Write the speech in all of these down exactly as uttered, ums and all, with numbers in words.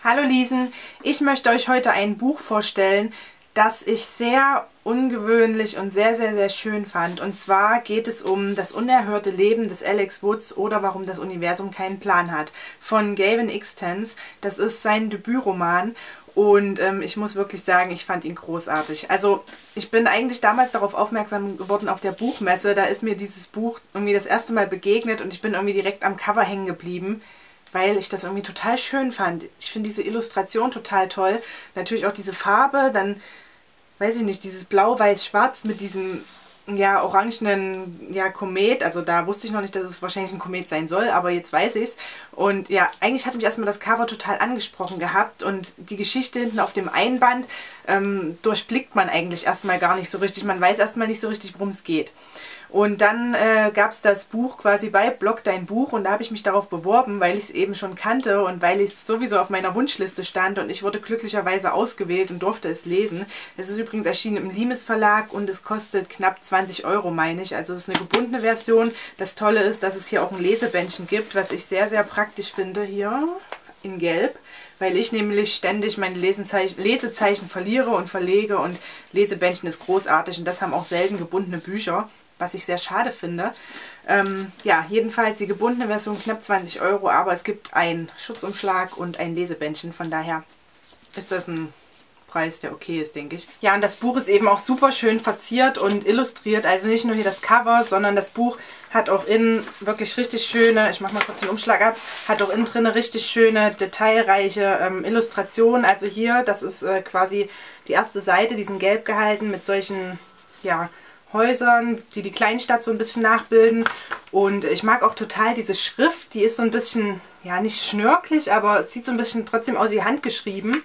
Hallo Liesen, ich möchte euch heute ein Buch vorstellen, das ich sehr ungewöhnlich und sehr, sehr, sehr schön fand. Und zwar geht es um das unerhörte Leben des Alex Woods oder warum das Universum keinen Plan hat von Gavin Extens. Das ist sein Debütroman und ähm, ich muss wirklich sagen, ich fand ihn großartig. Also ich bin eigentlich damals darauf aufmerksam geworden auf der Buchmesse. Da ist mir dieses Buch irgendwie das erste Mal begegnet und ich bin irgendwie direkt am Cover hängen geblieben, weil ich das irgendwie total schön fand. Ich finde diese Illustration total toll. Natürlich auch diese Farbe, dann, weiß ich nicht, dieses Blau-Weiß-Schwarz mit diesem, ja, orangenen, ja, Komet. Also da wusste ich noch nicht, dass es wahrscheinlich ein Komet sein soll, aber jetzt weiß ich es. Und ja, eigentlich hat mich erstmal das Cover total angesprochen gehabt und die Geschichte hinten auf dem Einband ähm, durchblickt man eigentlich erstmal gar nicht so richtig. Man weiß erstmal nicht so richtig, worum es geht. Und dann äh, gab es das Buch quasi bei Blog Dein Buch und da habe ich mich darauf beworben, weil ich es eben schon kannte und weil es sowieso auf meiner Wunschliste stand und ich wurde glücklicherweise ausgewählt und durfte es lesen. Es ist übrigens erschienen im Limes Verlag und es kostet knapp zwanzig Euro, meine ich. Also es ist eine gebundene Version. Das Tolle ist, dass es hier auch ein Lesebändchen gibt, was ich sehr, sehr praktisch finde, hier in Gelb. Weil ich nämlich ständig meine Lesezeichen, Lesezeichen verliere und verlege und Lesebändchen ist großartig und das haben auch selten gebundene Bücher, was ich sehr schade finde. Ähm, ja, jedenfalls die gebundene Version knapp zwanzig Euro, aber es gibt einen Schutzumschlag und ein Lesebändchen, von daher ist das ein Preis, der okay ist, denke ich. Ja, und das Buch ist eben auch super schön verziert und illustriert, also nicht nur hier das Cover, sondern das Buch hat auch innen wirklich richtig schöne, ich mache mal kurz den Umschlag ab, hat auch innen drin richtig schöne, detailreiche ähm, Illustrationen. Also hier, das ist äh, quasi die erste Seite, die sind gelb gehalten mit solchen, ja, Häusern, die die Kleinstadt so ein bisschen nachbilden. Und ich mag auch total diese Schrift, die ist so ein bisschen, ja, nicht schnörkelig, aber es sieht so ein bisschen trotzdem aus wie handgeschrieben.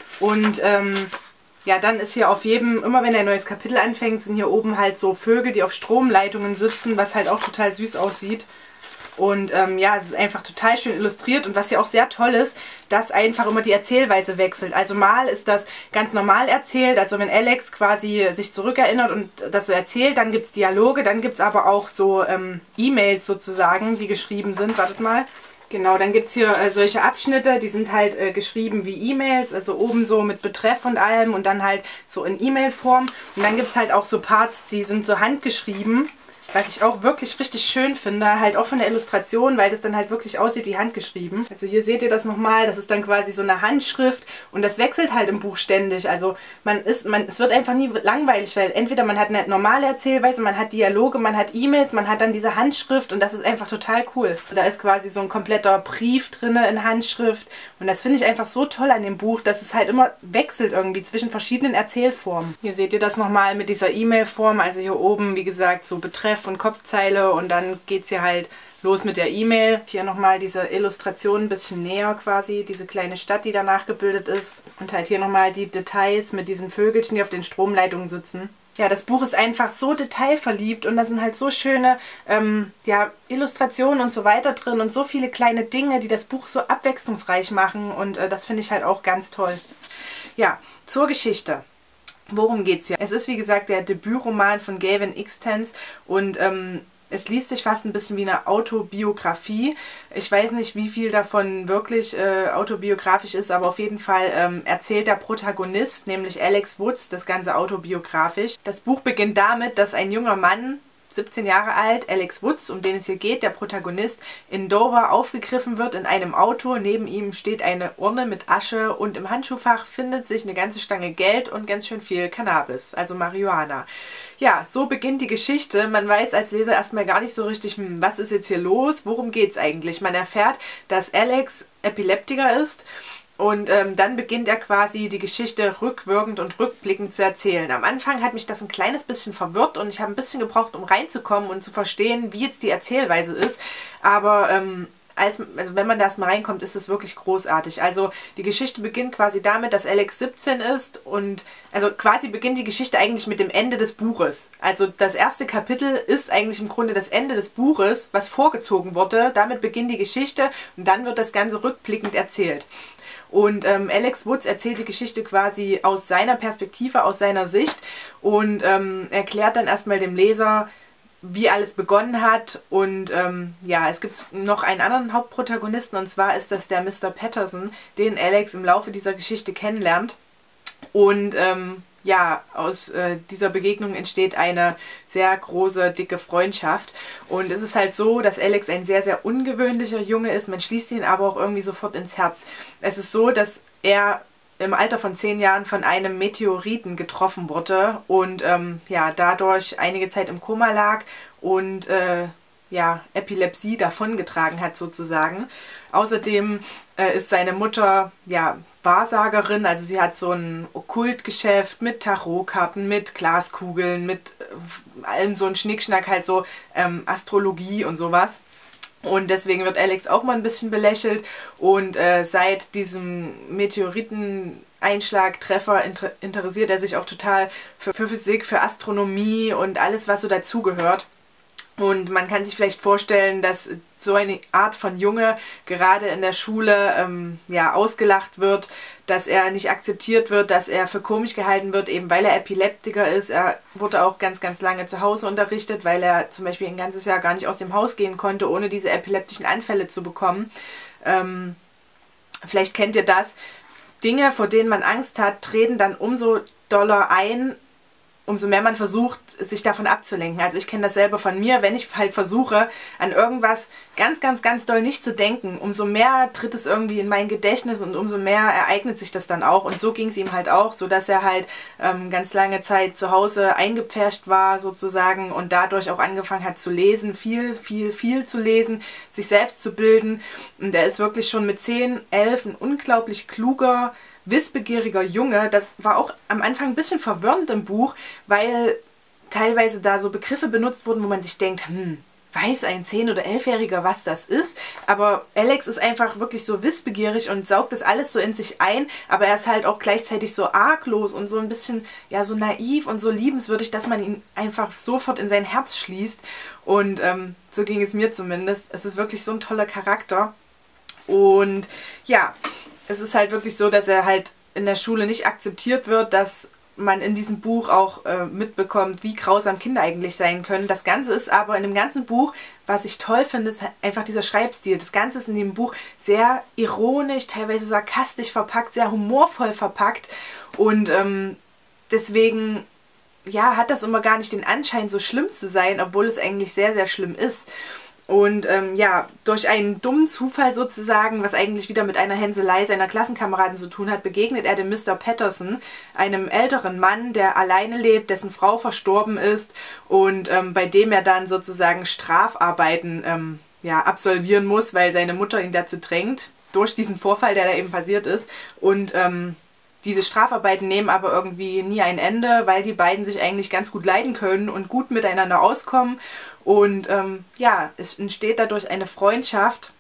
Und ähm, ja, dann ist hier auf jedem, immer wenn ein neues Kapitel anfängt, sind hier oben halt so Vögel, die auf Stromleitungen sitzen, was halt auch total süß aussieht. Und ähm, ja, es ist einfach total schön illustriert und was hier auch sehr toll ist, dass einfach immer die Erzählweise wechselt. Also mal ist das ganz normal erzählt, also wenn Alex quasi sich zurückerinnert und das so erzählt, dann gibt es Dialoge, dann gibt es aber auch so ähm, E-Mails sozusagen, die geschrieben sind. Wartet mal. Genau, dann gibt es hier äh, solche Abschnitte, die sind halt äh, geschrieben wie E-Mails, also oben so mit Betreff und allem und dann halt so in E-Mail-Form. Und dann gibt es halt auch so Parts, die sind so handgeschrieben. Was ich auch wirklich richtig schön finde, halt auch von der Illustration, weil das dann halt wirklich aussieht wie handgeschrieben. Also hier seht ihr das nochmal, das ist dann quasi so eine Handschrift und das wechselt halt im Buch ständig. Also man ist, man, es wird einfach nie langweilig, weil entweder man hat eine normale Erzählweise, man hat Dialoge, man hat E-Mails, man hat dann diese Handschrift und das ist einfach total cool. Da ist quasi so ein kompletter Brief drin in Handschrift und das finde ich einfach so toll an dem Buch, dass es halt immer wechselt irgendwie zwischen verschiedenen Erzählformen. Hier seht ihr das nochmal mit dieser E-Mail-Form, also hier oben, wie gesagt, so Betreff und Kopfzeile und dann geht es hier halt los mit der E-Mail. Hier nochmal diese Illustration ein bisschen näher quasi, diese kleine Stadt, die danach gebildet ist. Und halt hier nochmal die Details mit diesen Vögelchen, die auf den Stromleitungen sitzen. Ja, das Buch ist einfach so detailverliebt und da sind halt so schöne ähm, ja, Illustrationen und so weiter drin und so viele kleine Dinge, die das Buch so abwechslungsreich machen und äh, das finde ich halt auch ganz toll. Ja, zur Geschichte. Worum geht's hier? Es ist wie gesagt der Debütroman von Gavin Extens und ähm, es liest sich fast ein bisschen wie eine Autobiografie. Ich weiß nicht, wie viel davon wirklich äh, autobiografisch ist, aber auf jeden Fall ähm, erzählt der Protagonist, nämlich Alex Woods, das Ganze autobiografisch. Das Buch beginnt damit, dass ein junger Mann, siebzehn Jahre alt, Alex Woods, um den es hier geht, der Protagonist, in Dover aufgegriffen wird in einem Auto. Neben ihm steht eine Urne mit Asche und im Handschuhfach findet sich eine ganze Stange Geld und ganz schön viel Cannabis, also Marihuana. Ja, so beginnt die Geschichte. Man weiß als Leser erstmal gar nicht so richtig, hm, was ist jetzt hier los, worum geht es eigentlich. Man erfährt, dass Alex Epileptiker ist. Und ähm, dann beginnt er quasi die Geschichte rückwirkend und rückblickend zu erzählen. Am Anfang hat mich das ein kleines bisschen verwirrt und ich habe ein bisschen gebraucht, um reinzukommen und zu verstehen, wie jetzt die Erzählweise ist. Aber ähm, als, also wenn man da erstmal reinkommt, ist es wirklich großartig. Also die Geschichte beginnt quasi damit, dass Alex siebzehn ist und also quasi beginnt die Geschichte eigentlich mit dem Ende des Buches. Also das erste Kapitel ist eigentlich im Grunde das Ende des Buches, was vorgezogen wurde. Damit beginnt die Geschichte und dann wird das Ganze rückblickend erzählt. Und ähm, Alex Woods erzählt die Geschichte quasi aus seiner Perspektive, aus seiner Sicht und ähm, erklärt dann erstmal dem Leser, wie alles begonnen hat. Und ähm, ja, es gibt noch einen anderen Hauptprotagonisten, und zwar ist das der Mister Patterson, den Alex im Laufe dieser Geschichte kennenlernt. Und ähm, ja, aus äh, dieser Begegnung entsteht eine sehr große, dicke Freundschaft. Und es ist halt so, dass Alex ein sehr, sehr ungewöhnlicher Junge ist. Man schließt ihn aber auch irgendwie sofort ins Herz. Es ist so, dass er im Alter von zehn Jahren von einem Meteoriten getroffen wurde und ähm, ja, dadurch einige Zeit im Koma lag und äh, ja, Epilepsie davongetragen hat sozusagen. Außerdem äh, ist seine Mutter ja Wahrsagerin, also sie hat so ein Okkultgeschäft mit Tarotkarten, mit Glaskugeln, mit äh, allem so ein Schnickschnack, halt so ähm, Astrologie und sowas. Und deswegen wird Alex auch mal ein bisschen belächelt. Und äh, seit diesem Meteoriteneinschlag, Treffer, inter interessiert er sich auch total für, für Physik, für Astronomie und alles, was so dazugehört. Und man kann sich vielleicht vorstellen, dass so eine Art von Junge gerade in der Schule ähm, ja, ausgelacht wird, dass er nicht akzeptiert wird, dass er für komisch gehalten wird, eben weil er Epileptiker ist. Er wurde auch ganz, ganz lange zu Hause unterrichtet, weil er zum Beispiel ein ganzes Jahr gar nicht aus dem Haus gehen konnte, ohne diese epileptischen Anfälle zu bekommen. Ähm, vielleicht kennt ihr das. Dinge, vor denen man Angst hat, treten dann umso doller ein, umso mehr man versucht, sich davon abzulenken. Also ich kenne das selber von mir, wenn ich halt versuche, an irgendwas ganz, ganz, ganz doll nicht zu denken, umso mehr tritt es irgendwie in mein Gedächtnis und umso mehr ereignet sich das dann auch. Und so ging es ihm halt auch, so dass er halt ähm, ganz lange Zeit zu Hause eingepfercht war sozusagen und dadurch auch angefangen hat zu lesen, viel, viel, viel zu lesen, sich selbst zu bilden. Und er ist wirklich schon mit zehn, elf ein unglaublich kluger, wissbegieriger Junge. Das war auch am Anfang ein bisschen verwirrend im Buch, weil teilweise da so Begriffe benutzt wurden, wo man sich denkt, hm, weiß ein zehn- oder elfjähriger, was das ist? Aber Alex ist einfach wirklich so wissbegierig und saugt das alles so in sich ein, aber er ist halt auch gleichzeitig so arglos und so ein bisschen, ja, so naiv und so liebenswürdig, dass man ihn einfach sofort in sein Herz schließt. Und ähm, so ging es mir zumindest. Es ist wirklich so ein toller Charakter. Und ja, es ist halt wirklich so, dass er halt in der Schule nicht akzeptiert wird, dass man in diesem Buch auch äh, mitbekommt, wie grausam Kinder eigentlich sein können. Das Ganze ist aber in dem ganzen Buch, was ich toll finde, ist einfach dieser Schreibstil. Das Ganze ist in dem Buch sehr ironisch, teilweise sarkastisch verpackt, sehr humorvoll verpackt und ähm, deswegen ja, hat das immer gar nicht den Anschein, so schlimm zu sein, obwohl es eigentlich sehr, sehr schlimm ist. Und ähm, ja, durch einen dummen Zufall sozusagen, was eigentlich wieder mit einer Hänselei seiner Klassenkameraden zu tun hat, begegnet er dem Mister Patterson, einem älteren Mann, der alleine lebt, dessen Frau verstorben ist und ähm, bei dem er dann sozusagen Strafarbeiten ähm, ja, absolvieren muss, weil seine Mutter ihn dazu drängt, durch diesen Vorfall, der da eben passiert ist. Und ähm, diese Strafarbeiten nehmen aber irgendwie nie ein Ende, weil die beiden sich eigentlich ganz gut leiden können und gut miteinander auskommen. Und ähm, ja, es entsteht dadurch eine Freundschaft,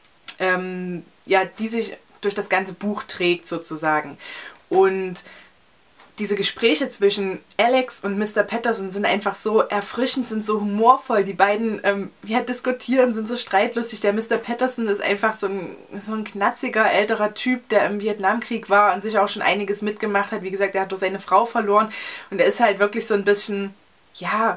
ähm, ja, die sich durch das ganze Buch trägt sozusagen. Und diese Gespräche zwischen Alex und Mister Patterson sind einfach so erfrischend, sind so humorvoll. Die beiden ähm, ja, diskutieren, sind so streitlustig. Der Mister Patterson ist einfach so ein, so ein knatziger, älterer Typ, der im Vietnamkrieg war und sich auch schon einiges mitgemacht hat. Wie gesagt, er hat doch seine Frau verloren und er ist halt wirklich so ein bisschen, ja,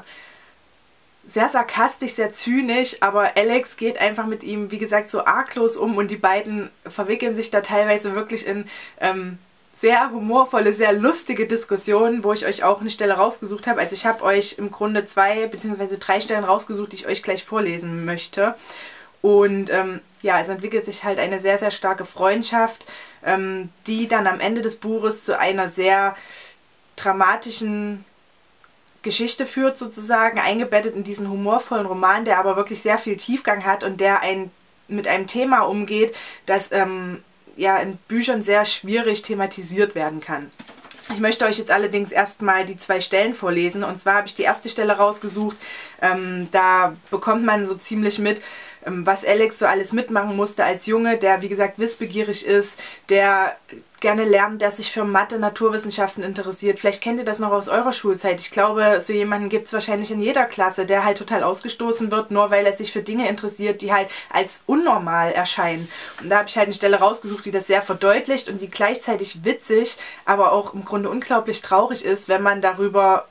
sehr sarkastisch, sehr zynisch, aber Alex geht einfach mit ihm, wie gesagt, so arglos um und die beiden verwickeln sich da teilweise wirklich in ähm, sehr humorvolle, sehr lustige Diskussionen, wo ich euch auch eine Stelle rausgesucht habe. Also ich habe euch im Grunde zwei bzw. drei Stellen rausgesucht, die ich euch gleich vorlesen möchte. Und ähm, ja, es entwickelt sich halt eine sehr, sehr starke Freundschaft, ähm, die dann am Ende des Buches zu einer sehr dramatischen Geschichte führt sozusagen, eingebettet in diesen humorvollen Roman, der aber wirklich sehr viel Tiefgang hat und der ein, mit einem Thema umgeht, das ähm, ja in Büchern sehr schwierig thematisiert werden kann. Ich möchte euch jetzt allerdings erstmal die zwei Stellen vorlesen. Und zwar habe ich die erste Stelle rausgesucht. Ähm, da bekommt man so ziemlich mit, ähm, was Alex so alles mitmachen musste als Junge, der wie gesagt wissbegierig ist, der gerne lernt, der sich für Mathe, Naturwissenschaften interessiert. Vielleicht kennt ihr das noch aus eurer Schulzeit. Ich glaube, so jemanden gibt es wahrscheinlich in jeder Klasse, der halt total ausgestoßen wird, nur weil er sich für Dinge interessiert, die halt als unnormal erscheinen. Und da habe ich halt eine Stelle rausgesucht, die das sehr verdeutlicht und die gleichzeitig witzig, aber auch im Grunde unglaublich traurig ist, wenn man darüber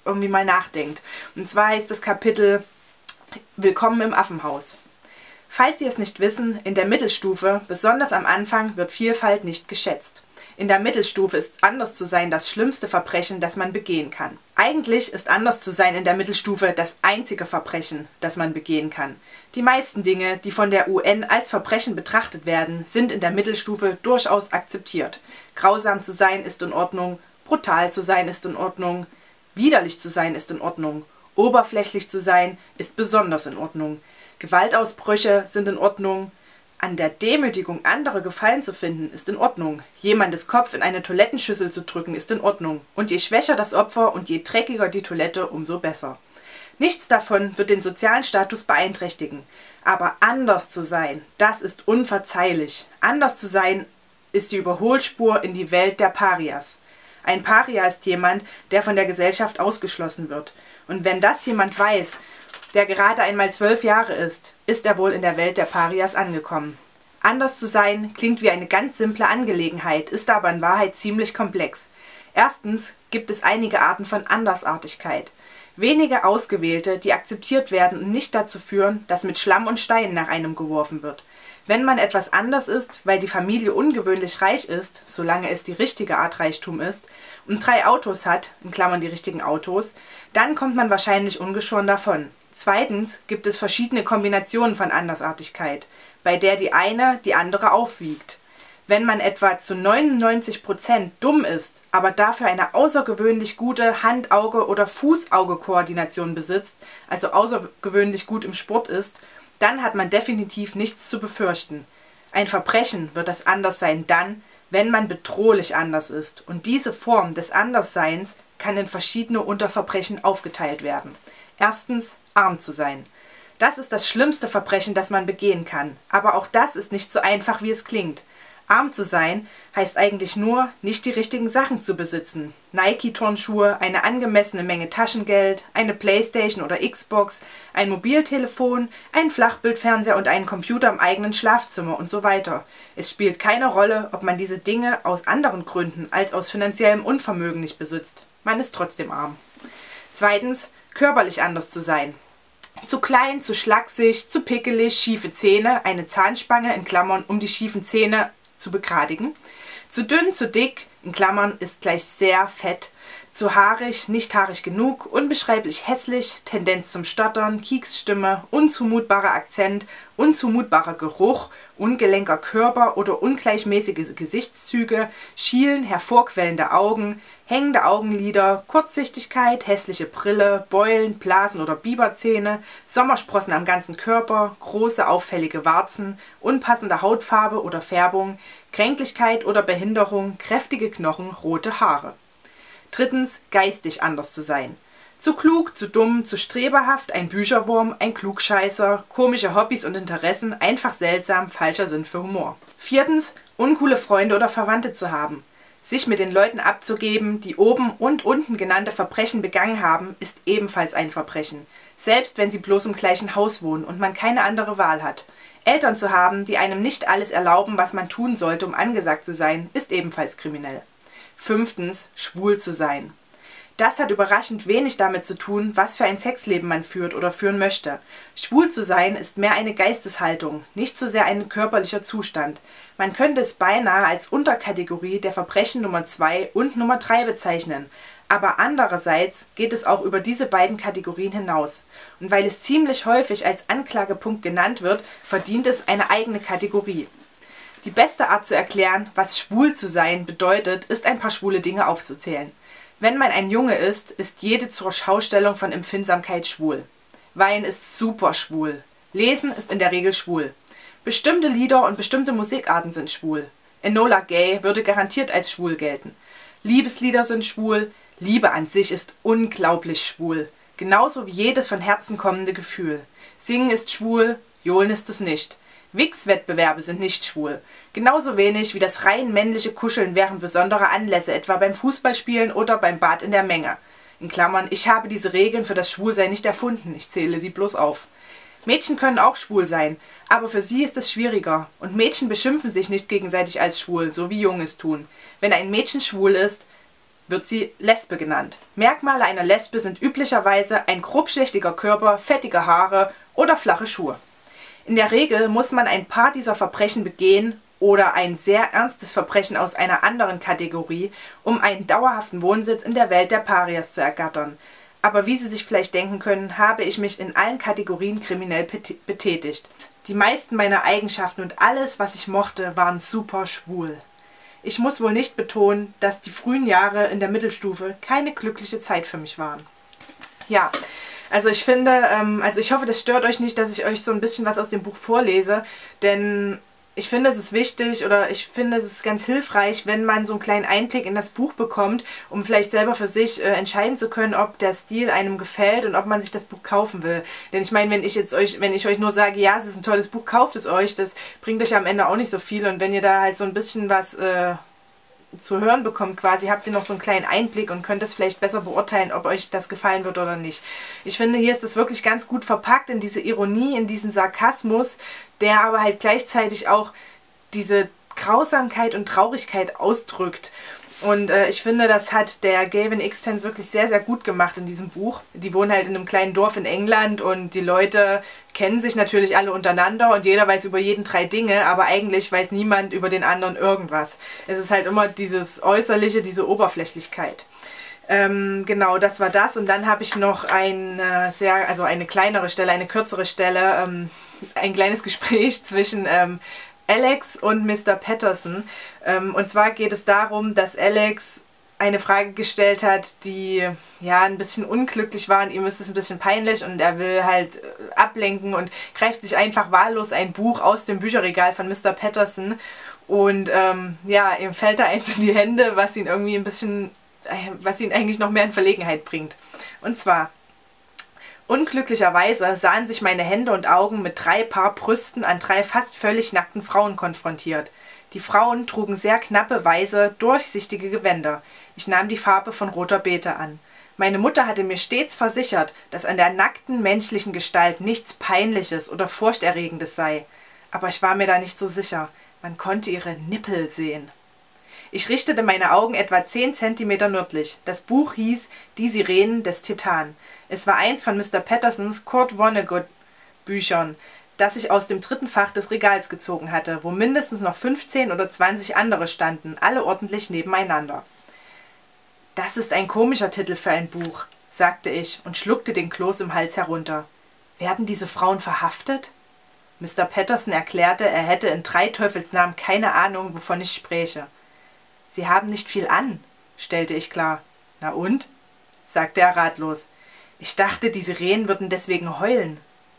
irgendwie mal nachdenkt. Und zwar heißt das Kapitel Willkommen im Affenhaus. Falls Sie es nicht wissen, in der Mittelstufe, besonders am Anfang, wird Vielfalt nicht geschätzt. In der Mittelstufe ist anders zu sein das schlimmste Verbrechen, das man begehen kann. Eigentlich ist anders zu sein in der Mittelstufe das einzige Verbrechen, das man begehen kann. Die meisten Dinge, die von der U N als Verbrechen betrachtet werden, sind in der Mittelstufe durchaus akzeptiert. Grausam zu sein ist in Ordnung, brutal zu sein ist in Ordnung, widerlich zu sein ist in Ordnung, oberflächlich zu sein ist besonders in Ordnung. Gewaltausbrüche sind in Ordnung. An der Demütigung, andere Gefallen zu finden, ist in Ordnung. Jemandes Kopf in eine Toilettenschüssel zu drücken, ist in Ordnung. Und je schwächer das Opfer und je dreckiger die Toilette, umso besser. Nichts davon wird den sozialen Status beeinträchtigen. Aber anders zu sein, das ist unverzeihlich. Anders zu sein ist die Überholspur in die Welt der Parias. Ein Paria ist jemand, der von der Gesellschaft ausgeschlossen wird. Und wenn das jemand weiß, der gerade einmal zwölf Jahre ist, ist er wohl in der Welt der Parias angekommen. Anders zu sein klingt wie eine ganz simple Angelegenheit, ist aber in Wahrheit ziemlich komplex. Erstens gibt es einige Arten von Andersartigkeit. Wenige ausgewählte, die akzeptiert werden und nicht dazu führen, dass mit Schlamm und Steinen nach einem geworfen wird. Wenn man etwas anders ist, weil die Familie ungewöhnlich reich ist, solange es die richtige Art Reichtum ist, und drei Autos hat, in Klammern die richtigen Autos, dann kommt man wahrscheinlich ungeschoren davon. Zweitens gibt es verschiedene Kombinationen von Andersartigkeit, bei der die eine die andere aufwiegt. Wenn man etwa zu neunundneunzig Prozent dumm ist, aber dafür eine außergewöhnlich gute Hand-Auge- oder Fuß-Auge-Koordination besitzt, also außergewöhnlich gut im Sport ist, dann hat man definitiv nichts zu befürchten. Ein Verbrechen wird das Anderssein dann, wenn man bedrohlich anders ist. Und diese Form des Andersseins kann in verschiedene Unterverbrechen aufgeteilt werden. Erstens, arm zu sein. Das ist das schlimmste Verbrechen, das man begehen kann. Aber auch das ist nicht so einfach, wie es klingt. Arm zu sein heißt eigentlich nur, nicht die richtigen Sachen zu besitzen. Nike-Turnschuhe, eine angemessene Menge Taschengeld, eine Playstation oder Xbox, ein Mobiltelefon, einen Flachbildfernseher und einen Computer im eigenen Schlafzimmer und so weiter. Es spielt keine Rolle, ob man diese Dinge aus anderen Gründen als aus finanziellem Unvermögen nicht besitzt. Man ist trotzdem arm. Zweitens, körperlich anders zu sein. Zu klein, zu schlaksig, zu pickelig, schiefe Zähne, eine Zahnspange in Klammern, um die schiefen Zähne zu begradigen. Zu dünn, zu dick, in Klammern, ist gleich sehr fett. Zu haarig, nicht haarig genug, unbeschreiblich hässlich, Tendenz zum Stottern, Kieksstimme, unzumutbarer Akzent, unzumutbarer Geruch, ungelenker Körper oder ungleichmäßige Gesichtszüge, Schielen, hervorquellende Augen, hängende Augenlider, Kurzsichtigkeit, hässliche Brille, Beulen, Blasen oder Biberzähne, Sommersprossen am ganzen Körper, große auffällige Warzen, unpassende Hautfarbe oder Färbung, Kränklichkeit oder Behinderung, kräftige Knochen, rote Haare. Drittens, geistig anders zu sein. Zu klug, zu dumm, zu streberhaft, ein Bücherwurm, ein Klugscheißer, komische Hobbys und Interessen, einfach seltsam, falscher Sinn für Humor. Viertens, uncoole Freunde oder Verwandte zu haben. Sich mit den Leuten abzugeben, die oben und unten genannte Verbrechen begangen haben, ist ebenfalls ein Verbrechen. Selbst wenn sie bloß im gleichen Haus wohnen und man keine andere Wahl hat. Eltern zu haben, die einem nicht alles erlauben, was man tun sollte, um angesagt zu sein, ist ebenfalls kriminell. Fünftens, schwul zu sein. Das hat überraschend wenig damit zu tun, was für ein Sexleben man führt oder führen möchte. Schwul zu sein ist mehr eine Geisteshaltung, nicht so sehr ein körperlicher Zustand. Man könnte es beinahe als Unterkategorie der Verbrechen Nummer zwei und Nummer drei bezeichnen. Aber andererseits geht es auch über diese beiden Kategorien hinaus. Und weil es ziemlich häufig als Anklagepunkt genannt wird, verdient es eine eigene Kategorie. Die beste Art zu erklären, was schwul zu sein bedeutet, ist ein paar schwule Dinge aufzuzählen. Wenn man ein Junge ist, ist jede zur Schaustellung von Empfindsamkeit schwul. Weinen ist super schwul. Lesen ist in der Regel schwul. Bestimmte Lieder und bestimmte Musikarten sind schwul. Enola Gay würde garantiert als schwul gelten. Liebeslieder sind schwul. Liebe an sich ist unglaublich schwul. Genauso wie jedes von Herzen kommende Gefühl. Singen ist schwul, johlen ist es nicht. Wichswettbewerbe sind nicht schwul. Genauso wenig wie das rein männliche Kuscheln während besonderer Anlässe, etwa beim Fußballspielen oder beim Bad in der Menge. In Klammern, ich habe diese Regeln für das Schwulsein nicht erfunden, ich zähle sie bloß auf. Mädchen können auch schwul sein, aber für sie ist es schwieriger. Und Mädchen beschimpfen sich nicht gegenseitig als schwul, so wie Jungs tun. Wenn ein Mädchen schwul ist, wird sie Lesbe genannt. Merkmale einer Lesbe sind üblicherweise ein grobschlächtiger Körper, fettige Haare oder flache Schuhe. In der Regel muss man ein paar dieser Verbrechen begehen oder ein sehr ernstes Verbrechen aus einer anderen Kategorie, um einen dauerhaften Wohnsitz in der Welt der Parias zu ergattern. Aber wie Sie sich vielleicht denken können, habe ich mich in allen Kategorien kriminell betätigt. Die meisten meiner Eigenschaften und alles, was ich mochte, waren super schwul. Ich muss wohl nicht betonen, dass die frühen Jahre in der Mittelstufe keine glückliche Zeit für mich waren. Ja, also ich finde, ähm, also ich hoffe, das stört euch nicht, dass ich euch so ein bisschen was aus dem Buch vorlese, denn ich finde, es ist wichtig oder ich finde, es ist ganz hilfreich, wenn man so einen kleinen Einblick in das Buch bekommt, um vielleicht selber für sich äh, entscheiden zu können, ob der Stil einem gefällt und ob man sich das Buch kaufen will. Denn ich meine, wenn ich jetzt euch, wenn ich euch nur sage, ja, es ist ein tolles Buch, kauft es euch, das bringt euch am Ende auch nicht so viel. Und wenn ihr da halt so ein bisschen was äh, zu hören bekommt quasi, habt ihr noch so einen kleinen Einblick und könnt das vielleicht besser beurteilen, ob euch das gefallen wird oder nicht. Ich finde, hier ist das wirklich ganz gut verpackt in diese Ironie, in diesen Sarkasmus, der aber halt gleichzeitig auch diese Grausamkeit und Traurigkeit ausdrückt. Und äh, ich finde, das hat der Gavin Xtens wirklich sehr, sehr gut gemacht in diesem Buch. Die wohnen halt in einem kleinen Dorf in England und die Leute kennen sich natürlich alle untereinander und jeder weiß über jeden drei Dinge, aber eigentlich weiß niemand über den anderen irgendwas. Es ist halt immer dieses Äußerliche, diese Oberflächlichkeit. Ähm, genau, das war das. Und dann habe ich noch eine sehr, also eine kleinere Stelle, eine kürzere Stelle, ähm, ein kleines Gespräch zwischen ähm, Alex und Mister Patterson. Ähm, und zwar geht es darum, dass Alex eine Frage gestellt hat, die ja ein bisschen unglücklich war und ihm ist es ein bisschen peinlich und er will halt äh, ablenken und greift sich einfach wahllos ein Buch aus dem Bücherregal von Mister Patterson und ähm, ja, ihm fällt da eins in die Hände, was ihn irgendwie ein bisschen, äh, was ihn eigentlich noch mehr in Verlegenheit bringt. Und zwar: Unglücklicherweise sahen sich meine Hände und Augen mit drei Paar Brüsten an drei fast völlig nackten Frauen konfrontiert. Die Frauen trugen sehr knappe, weiße, durchsichtige Gewänder. Ich nahm die Farbe von roter Beete an. Meine Mutter hatte mir stets versichert, dass an der nackten menschlichen Gestalt nichts Peinliches oder Furchterregendes sei. Aber ich war mir da nicht so sicher. Man konnte ihre Nippel sehen. Ich richtete meine Augen etwa zehn Zentimeter nördlich. Das Buch hieß »Die Sirenen des Titan«. Es war eins von Mister Pattersons Kurt Vonnegut Büchern, das ich aus dem dritten Fach des Regals gezogen hatte, wo mindestens noch fünfzehn oder zwanzig andere standen, alle ordentlich nebeneinander. »Das ist ein komischer Titel für ein Buch«, sagte ich und schluckte den Kloß im Hals herunter. »Werden diese Frauen verhaftet?« Mister Patterson erklärte, er hätte in drei Teufelsnamen keine Ahnung, wovon ich spräche. »Sie haben nicht viel an«, stellte ich klar. »Na und?«, sagte er ratlos. »Ich dachte, die Sirenen würden deswegen heulen.«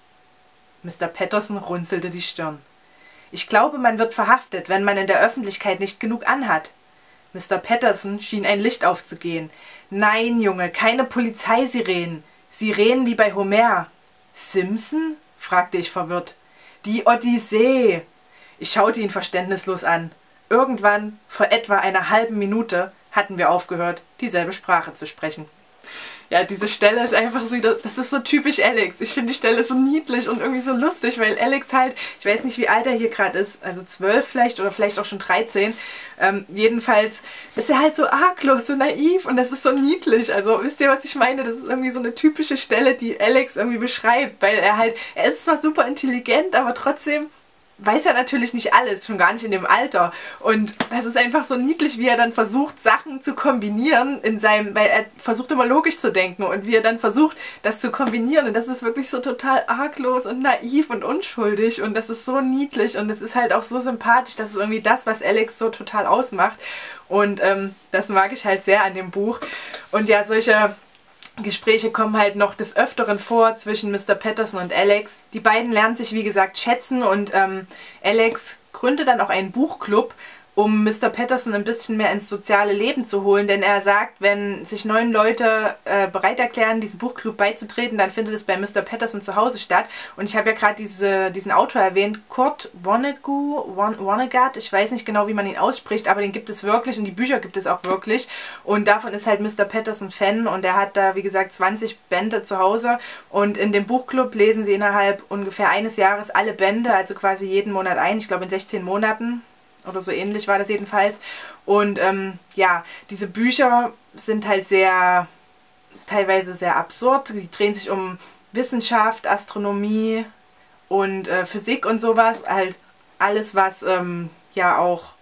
Mister Patterson runzelte die Stirn. »Ich glaube, man wird verhaftet, wenn man in der Öffentlichkeit nicht genug anhat.« Mister Patterson schien ein Licht aufzugehen. »Nein, Junge, keine Polizeisirenen. Sirenen wie bei Homer.« »Simpson?«, fragte ich verwirrt. »Die Odyssee!« Ich schaute ihn verständnislos an. Irgendwann, vor etwa einer halben Minute, hatten wir aufgehört, dieselbe Sprache zu sprechen. Ja, diese Stelle ist einfach so, das ist so typisch Alex. Ich finde die Stelle so niedlich und irgendwie so lustig, weil Alex halt, ich weiß nicht, wie alt er hier gerade ist, also zwölf vielleicht oder vielleicht auch schon dreizehn. Ähm, jedenfalls ist er halt so arglos, so naiv und das ist so niedlich. Also wisst ihr, was ich meine? Das ist irgendwie so eine typische Stelle, die Alex irgendwie beschreibt, weil er halt, er ist zwar super intelligent, aber trotzdem weiß er natürlich nicht alles, schon gar nicht in dem Alter. Und das ist einfach so niedlich, wie er dann versucht, Sachen zu kombinieren in seinem, weil er versucht immer logisch zu denken und wie er dann versucht, das zu kombinieren. Und das ist wirklich so total arglos und naiv und unschuldig und das ist so niedlich und es ist halt auch so sympathisch. Das ist irgendwie das, was Alex so total ausmacht. Und ähm, das mag ich halt sehr an dem Buch. Und ja, solche Gespräche kommen halt noch des Öfteren vor zwischen Mister Patterson und Alex. Die beiden lernen sich, wie gesagt, schätzen und ähm, Alex gründet dann auch einen Buchclub, um Mister Patterson ein bisschen mehr ins soziale Leben zu holen, denn er sagt, wenn sich neun Leute äh, bereit erklären, diesem Buchclub beizutreten, dann findet es bei Mister Patterson zu Hause statt. Und ich habe ja gerade diese, diesen Autor erwähnt, Kurt Vonnegut, Vonnegut, ich weiß nicht genau, wie man ihn ausspricht, aber den gibt es wirklich und die Bücher gibt es auch wirklich. Und davon ist halt Mister Patterson Fan und er hat da, wie gesagt, zwanzig Bände zu Hause. Und in dem Buchclub lesen sie innerhalb ungefähr eines Jahres alle Bände, also quasi jeden Monat ein, ich glaube in sechzehn Monaten. oder so ähnlich war das jedenfalls. Und ähm, ja, diese Bücher sind halt sehr, teilweise sehr absurd. Die drehen sich um Wissenschaft, Astronomie und äh, Physik und sowas. Halt alles, was ähm, ja auch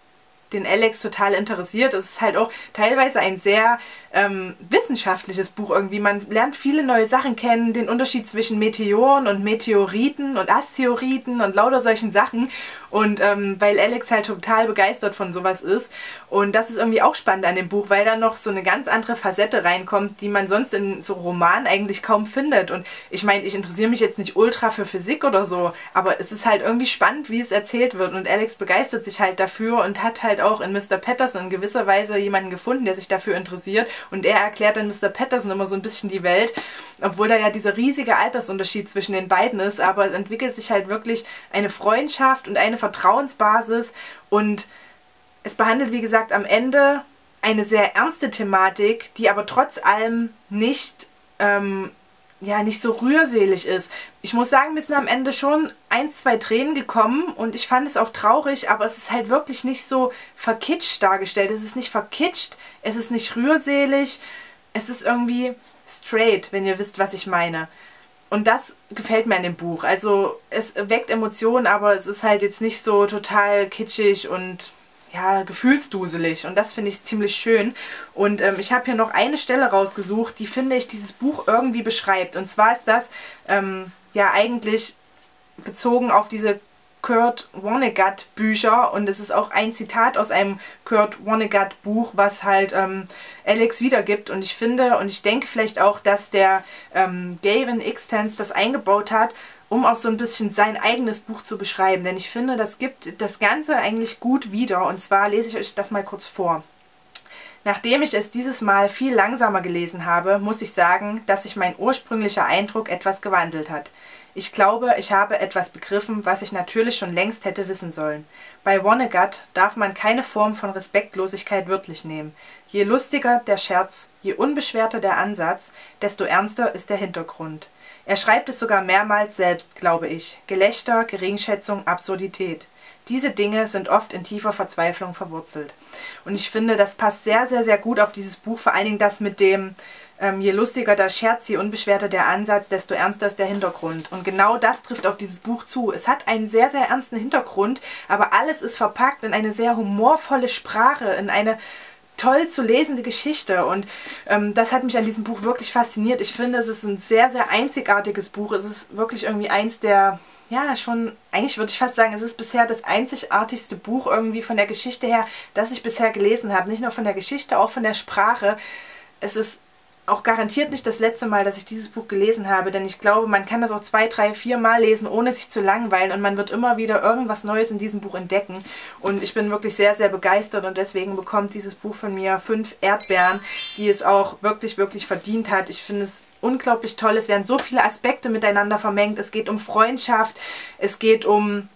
den Alex total interessiert. Es ist halt auch teilweise ein sehr ähm, wissenschaftliches Buch irgendwie. Man lernt viele neue Sachen kennen, den Unterschied zwischen Meteoren und Meteoriten und Asteroiden und lauter solchen Sachen. Und ähm, weil Alex halt total begeistert von sowas ist. Und das ist irgendwie auch spannend an dem Buch, weil da noch so eine ganz andere Facette reinkommt, die man sonst in so Romanen eigentlich kaum findet. Und ich meine, ich interessiere mich jetzt nicht ultra für Physik oder so, aber es ist halt irgendwie spannend, wie es erzählt wird. Und Alex begeistert sich halt dafür und hat halt auch in Mister Patterson in gewisser Weise jemanden gefunden, der sich dafür interessiert. Und er erklärt dann Mister Patterson immer so ein bisschen die Welt, obwohl da ja dieser riesige Altersunterschied zwischen den beiden ist. Aber es entwickelt sich halt wirklich eine Freundschaft und eine Vertrauensbasis. Und es behandelt, wie gesagt, am Ende eine sehr ernste Thematik, die aber trotz allem nicht, ähm, ja, nicht so rührselig ist. Ich muss sagen, mir sind am Ende schon ein, zwei Tränen gekommen und ich fand es auch traurig, aber es ist halt wirklich nicht so verkitscht dargestellt. Es ist nicht verkitscht, es ist nicht rührselig, es ist irgendwie straight, wenn ihr wisst, was ich meine. Und das gefällt mir an dem Buch. Also es weckt Emotionen, aber es ist halt jetzt nicht so total kitschig und ja, gefühlsduselig. Und das finde ich ziemlich schön. Und ähm, ich habe hier noch eine Stelle rausgesucht, die, finde ich, dieses Buch irgendwie beschreibt. Und zwar ist das ähm, ja eigentlich bezogen auf diese Kurt Vonnegut Bücher. Und es ist auch ein Zitat aus einem Kurt Vonnegut Buch, was halt ähm, Alex wiedergibt. Und ich finde, und ich denke vielleicht auch, dass der ähm, Gavin Xtens das eingebaut hat, um auch so ein bisschen sein eigenes Buch zu beschreiben. Denn ich finde, das gibt das Ganze eigentlich gut wieder. Und zwar lese ich euch das mal kurz vor. Nachdem ich es dieses Mal viel langsamer gelesen habe, muss ich sagen, dass sich mein ursprünglicher Eindruck etwas gewandelt hat. Ich glaube, ich habe etwas begriffen, was ich natürlich schon längst hätte wissen sollen. Bei Vonnegut darf man keine Form von Respektlosigkeit wörtlich nehmen. Je lustiger der Scherz, je unbeschwerter der Ansatz, desto ernster ist der Hintergrund. Er schreibt es sogar mehrmals selbst, glaube ich. Gelächter, Geringschätzung, Absurdität. Diese Dinge sind oft in tiefer Verzweiflung verwurzelt. Und ich finde, das passt sehr, sehr, sehr gut auf dieses Buch. Vor allen Dingen das mit dem, ähm, je lustiger der Scherz, je unbeschwerter der Ansatz, desto ernster ist der Hintergrund. Und genau das trifft auf dieses Buch zu. Es hat einen sehr, sehr ernsten Hintergrund, aber alles ist verpackt in eine sehr humorvolle Sprache, in eine toll zu lesende Geschichte und ähm, das hat mich an diesem Buch wirklich fasziniert. Ich finde, es ist ein sehr, sehr einzigartiges Buch. Es ist wirklich irgendwie eins der, ja schon, eigentlich würde ich fast sagen, es ist bisher das einzigartigste Buch irgendwie von der Geschichte her, das ich bisher gelesen habe. Nicht nur von der Geschichte, auch von der Sprache. Es ist auch garantiert nicht das letzte Mal, dass ich dieses Buch gelesen habe, denn ich glaube, man kann das auch zwei, drei, vier Mal lesen, ohne sich zu langweilen und man wird immer wieder irgendwas Neues in diesem Buch entdecken und ich bin wirklich sehr, sehr begeistert und deswegen bekommt dieses Buch von mir fünf Erdbeeren, die es auch wirklich, wirklich verdient hat. Ich finde es unglaublich toll, es werden so viele Aspekte miteinander vermengt, es geht um Freundschaft, es geht um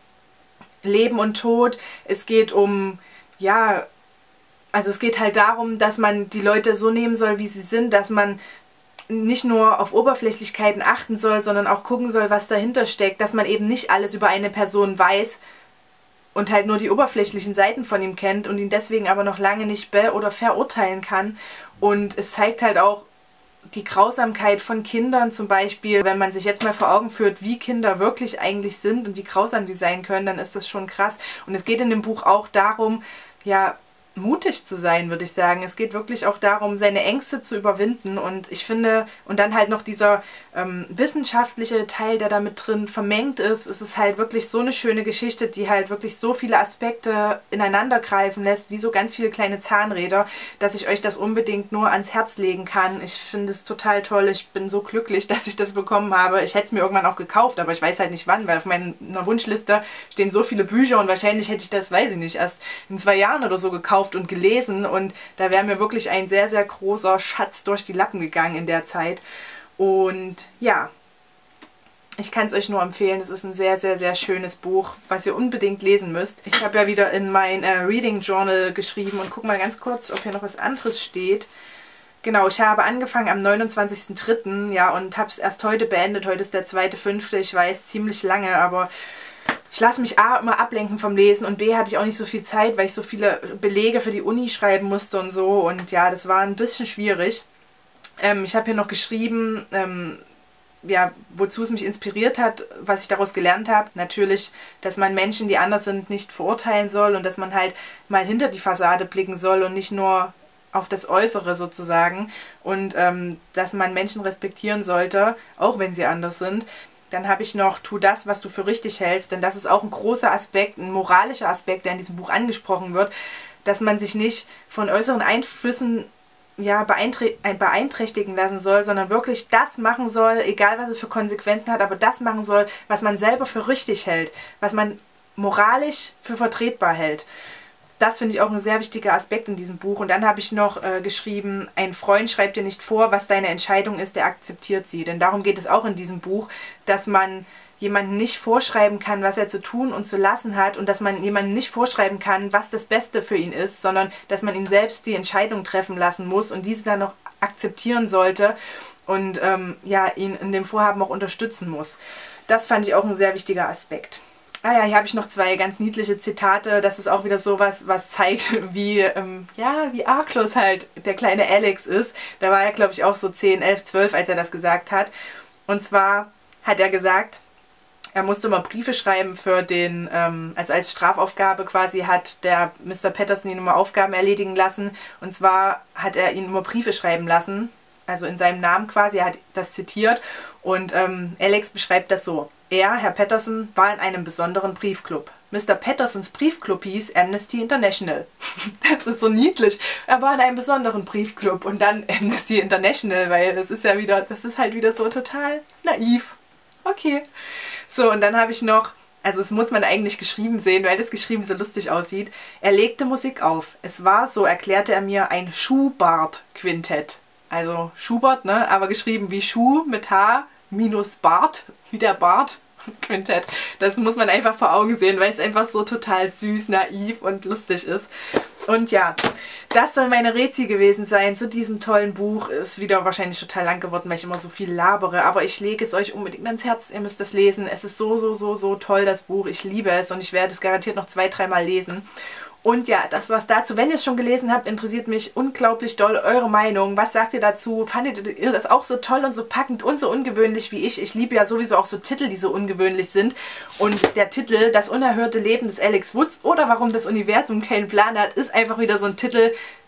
Leben und Tod, es geht um, ja, also es geht halt darum, dass man die Leute so nehmen soll, wie sie sind, dass man nicht nur auf Oberflächlichkeiten achten soll, sondern auch gucken soll, was dahinter steckt, dass man eben nicht alles über eine Person weiß und halt nur die oberflächlichen Seiten von ihm kennt und ihn deswegen aber noch lange nicht be- oder verurteilen kann. Und es zeigt halt auch die Grausamkeit von Kindern zum Beispiel. Wenn man sich jetzt mal vor Augen führt, wie Kinder wirklich eigentlich sind und wie grausam die sein können, dann ist das schon krass. Und es geht in dem Buch auch darum, ja, mutig zu sein, würde ich sagen. Es geht wirklich auch darum, seine Ängste zu überwinden und ich finde, und dann halt noch dieser ähm, wissenschaftliche Teil, der da mit drin vermengt ist, es ist halt wirklich so eine schöne Geschichte, die halt wirklich so viele Aspekte ineinander greifen lässt, wie so ganz viele kleine Zahnräder, dass ich euch das unbedingt nur ans Herz legen kann. Ich finde es total toll. Ich bin so glücklich, dass ich das bekommen habe. Ich hätte es mir irgendwann auch gekauft, aber ich weiß halt nicht wann, weil auf meiner Wunschliste stehen so viele Bücher und wahrscheinlich hätte ich das, weiß ich nicht, erst in zwei Jahren oder so gekauft und gelesen und da wäre mir wirklich ein sehr, sehr großer Schatz durch die Lappen gegangen in der Zeit. Und ja, ich kann es euch nur empfehlen. Es ist ein sehr, sehr, sehr schönes Buch, was ihr unbedingt lesen müsst. Ich habe ja wieder in mein äh, Reading Journal geschrieben und guck mal ganz kurz, ob hier noch was anderes steht. Genau, ich habe angefangen am neunundzwanzigsten dritten ja, und habe es erst heute beendet. Heute ist der zweite fünfte Ich weiß, ziemlich lange, aber ich lasse mich A immer ablenken vom Lesen und B hatte ich auch nicht so viel Zeit, weil ich so viele Belege für die Uni schreiben musste und so. Und ja, das war ein bisschen schwierig. Ähm, ich habe hier noch geschrieben, ähm, ja, wozu es mich inspiriert hat, was ich daraus gelernt habe. Natürlich, dass man Menschen, die anders sind, nicht verurteilen soll und dass man halt mal hinter die Fassade blicken soll und nicht nur auf das Äußere sozusagen. Und ähm, dass man Menschen respektieren sollte, auch wenn sie anders sind. Dann habe ich noch, tu das, was du für richtig hältst, denn das ist auch ein großer Aspekt, ein moralischer Aspekt, der in diesem Buch angesprochen wird, dass man sich nicht von äußeren Einflüssen ja, beeinträchtigen lassen soll, sondern wirklich das machen soll, egal was es für Konsequenzen hat, aber das machen soll, was man selber für richtig hält, was man moralisch für vertretbar hält. Das finde ich auch ein sehr wichtiger Aspekt in diesem Buch. Und dann habe ich noch äh, geschrieben, ein Freund schreibt dir nicht vor, was deine Entscheidung ist, der akzeptiert sie. Denn darum geht es auch in diesem Buch, dass man jemanden nicht vorschreiben kann, was er zu tun und zu lassen hat und dass man jemanden nicht vorschreiben kann, was das Beste für ihn ist, sondern dass man ihn selbst die Entscheidung treffen lassen muss und diese dann noch akzeptieren sollte und ähm, ja, ihn in dem Vorhaben auch unterstützen muss. Das fand ich auch ein sehr wichtiger Aspekt. Ah ja, hier habe ich noch zwei ganz niedliche Zitate. Das ist auch wieder sowas, was zeigt, wie, ähm, ja, wie arglos halt der kleine Alex ist. Da war er, glaube ich, auch so zehn, elf, zwölf, als er das gesagt hat. Und zwar hat er gesagt, er musste immer Briefe schreiben für den, ähm, also als Strafaufgabe quasi hat der Mister Patterson ihn immer Aufgaben erledigen lassen. Und zwar hat er ihn immer Briefe schreiben lassen, also in seinem Namen quasi, er hat das zitiert. Und ähm, Alex beschreibt das so. Er, Herr Patterson, war in einem besonderen Briefclub. Mister Pattersons Briefclub hieß Amnesty International. Das ist so niedlich. Er war in einem besonderen Briefclub und dann Amnesty International, weil das ist ja wieder, das ist halt wieder so total naiv. Okay. So, und dann habe ich noch, also es muss man eigentlich geschrieben sehen, weil das geschrieben so lustig aussieht. Er legte Musik auf. Es war, so erklärte er mir, ein Schubart-Quintett. Also Schubert, ne, aber geschrieben wie Schuh mit H minus Bart, wie der Bart. Quintett. Das muss man einfach vor Augen sehen, weil es einfach so total süß, naiv und lustig ist. Und ja, das soll meine Rezi gewesen sein zu diesem tollen Buch. Ist wieder wahrscheinlich total lang geworden, weil ich immer so viel labere, aber ich lege es euch unbedingt ans Herz. Ihr müsst es lesen. Es ist so, so, so, so toll, das Buch. Ich liebe es und ich werde es garantiert noch zwei, dreimal lesen. Und ja, das war's dazu. Wenn ihr es schon gelesen habt, interessiert mich unglaublich doll eure Meinung. Was sagt ihr dazu? Fandet ihr das auch so toll und so packend und so ungewöhnlich wie ich? Ich liebe ja sowieso auch so Titel, die so ungewöhnlich sind. Und der Titel, Das unerhörte Leben des Alex Woods oder Warum das Universum keinen Plan hat, ist einfach wieder so ein Titel,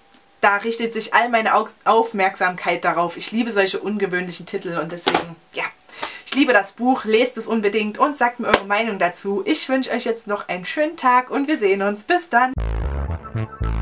da richtet sich all meine Aufmerksamkeit darauf. Ich liebe solche ungewöhnlichen Titel und deswegen, ja. Ich liebe das Buch, lest es unbedingt und sagt mir eure Meinung dazu. Ich wünsche euch jetzt noch einen schönen Tag und wir sehen uns. Bis dann!